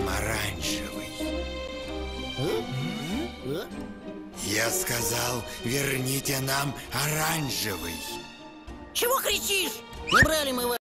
нам оранжевый. Я сказал, верните нам оранжевый. Чего кричишь? Не брали мы его.